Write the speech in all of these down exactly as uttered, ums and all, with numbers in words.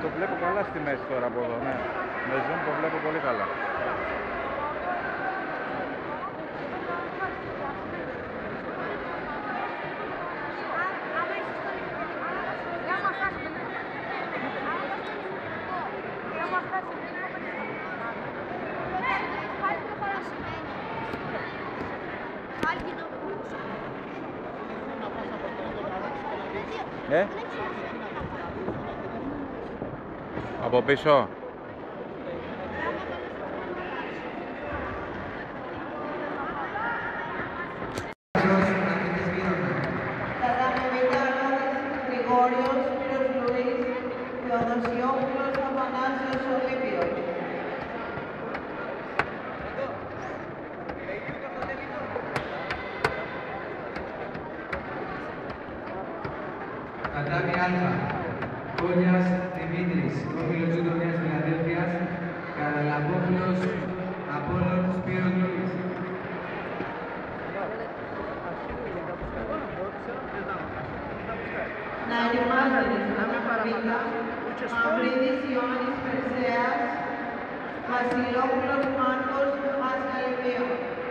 το βλέπω καλά στη μέση τώρα από εδώ, ναι. Με zoom το βλέπω πολύ καλά. Ε? Από πίσω. Κατάμι Αλφα, Κόνιας Δημήτρης, Κόβιλος Ζητωνίας Φιλαδέλφειας, Καραλαμπόπουλος, Απόλλων Σπύρος Λούλης. Να ετοιμάζονται Β, Μαυρίδης Ιωάννης Περσέας, Βασιλόπουλος Μάρκος Μασκαλιβίου.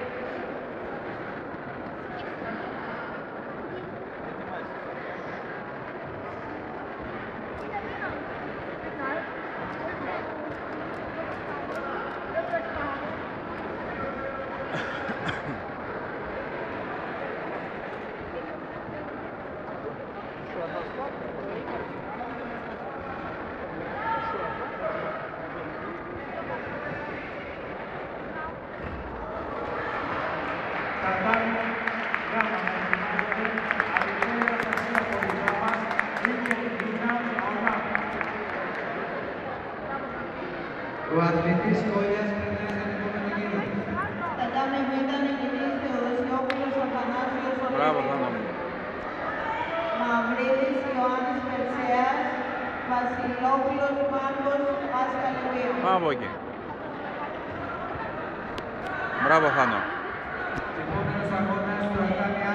Ο αθλητής Κόνιας περνάει στον επόμενο γύρο. Κατάμι Β, νικητής Θεοδοσιόπουλος Αθανάσιος Μπράβο, Ολύμπιος. Θάνο μου. Μαυρίδης Ιωάννης Περσέας, Βασιλόπουλος Μάρκος Μασκαλιβίου. Πάμε από εκεί. Μπράβο, Θάνο. Επόμενος αγώνας του Ακάμι